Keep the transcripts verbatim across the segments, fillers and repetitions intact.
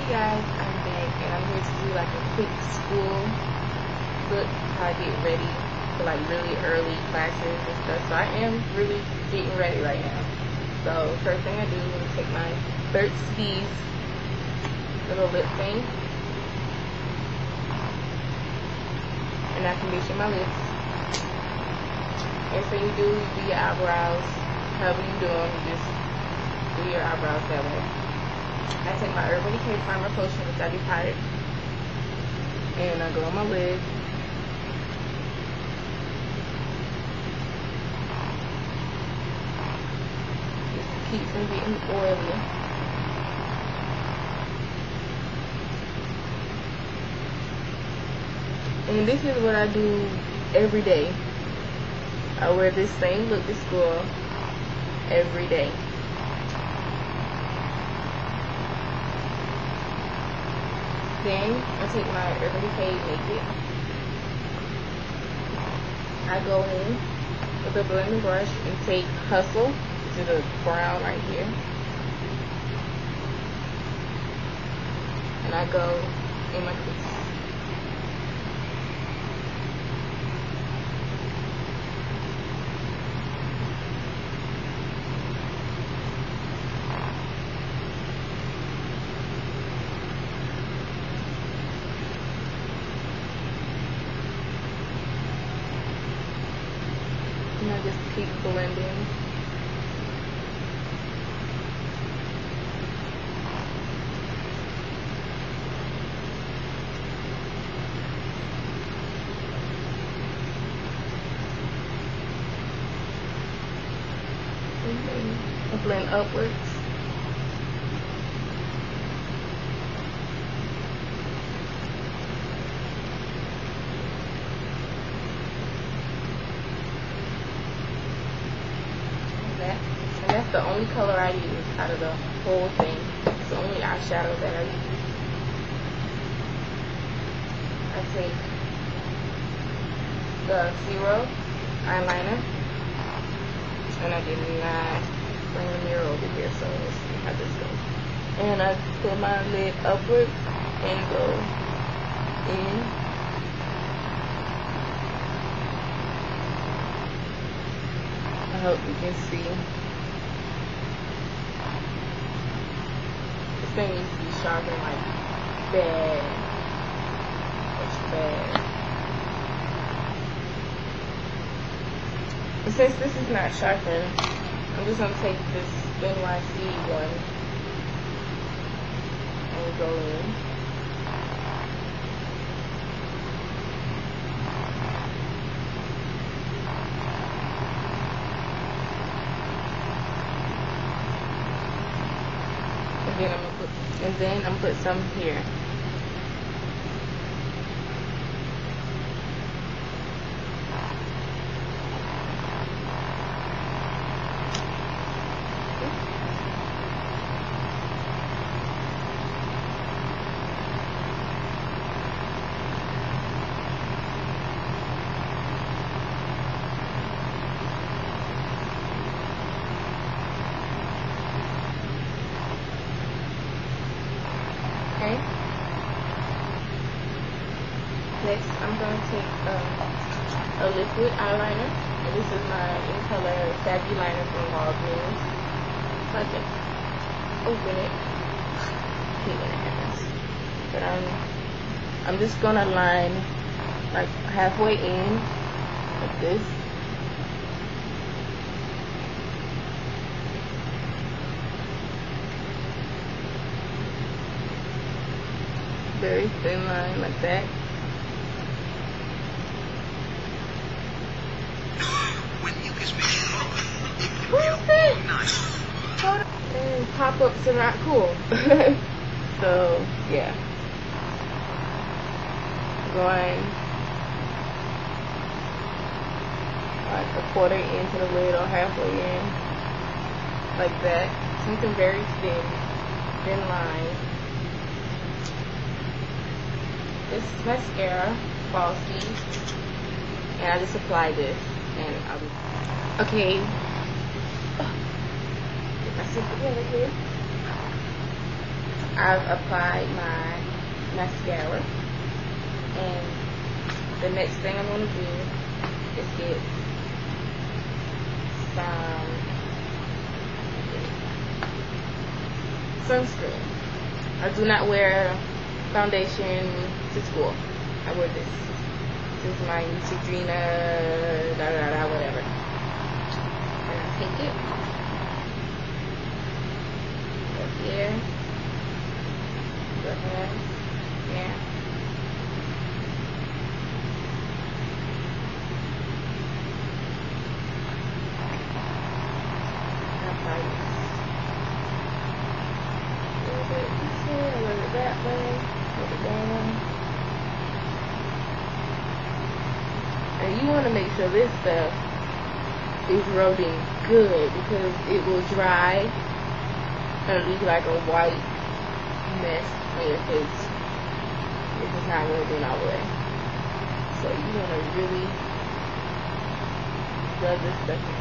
guys, I'm back and I'm here to do like a quick school look, how I get ready for like really early classes and stuff. So I am really getting ready right now. So first thing I do is take my Burt's Bees little lip thing and I condition my lips. Everything you do, you do your eyebrows. However you do them, you just do your eyebrows that way. I take my Urban Decay Primer Potion, which I just powdered, and I go on my lid. Just keep from getting oily. And this is what I do every day. I wear this same look to school every day. Then I take my Urban Decay Naked. I go in with a blending brush and take Hustle, which is the brown right here, and I go in my crease. And I just keep blending. I blend upwards. And that's the only color I use out of the whole thing. It's the only eyeshadow that I use. I take the Zero eyeliner, and I did not bring the mirror over here, so let's see how this goes. And I put my lid upward and go in. I hope you can see. This thing needs to be sharpened like bad. It's bad. And since this is not sharpened, I'm just going to take this N Y C one and go in. And then I'm gonna put, and then I'm gonna put some here. Okay. Next, I'm going to take um, a liquid eyeliner, and this is my in color Savvy liner from Walgreens. So I just open it. I hate when it happens. But I'm, I'm just gonna line like halfway in, like this. Very thin line like that. When mucus makes you hot, Who's this? nice. And pop-ups are not cool. So yeah. Going like a quarter into the lid or halfway in. Like that. Something very thin. Thin line. This is mascara, Falsies, and I just apply this, and I'm okay. Get myself together here. I've applied my mascara, and the next thing I'm going to do is get some sunscreen. I do not wear foundation to school. I wear this. This is my Neutrogena, da da da, whatever. And I take it up here, the hands, yeah. Apply this. A little bit this way, a little bit that way, a little bit down. And you want to make sure this stuff is rubbing good, because it will dry and leave like a white mess on your face if it's not rubbing all the way. So you want to really rub this stuff in.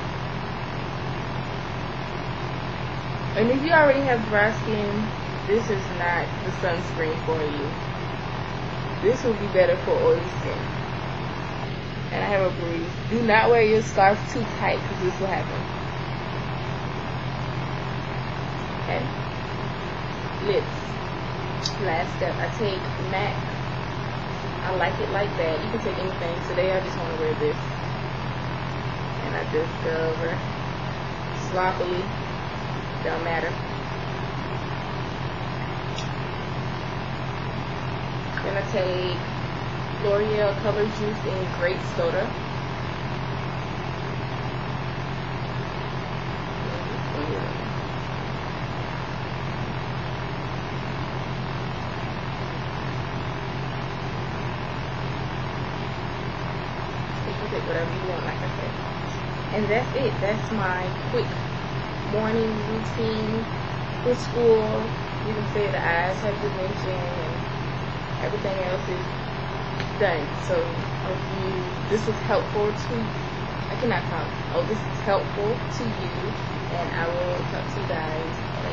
And if you already have dry skin, this is not the sunscreen for you. This will be better for oily skin. And I have a bruise. Do not wear your scarf too tight, because this will happen. Okay. Lips. Last step. I take MAC. I like it like that. You can take anything. Today I just want to wear this. And I just go over sloppily. Don't matter. Then I take L'Oreal Color Juice in Grape Soda. You can take whatever you want, like I said. And that's it. That's my quick morning routine for school. You can say the eyes have dimension and everything else is done. So if you, this was helpful to, I cannot talk. Oh, this is helpful to you, and I will talk to you guys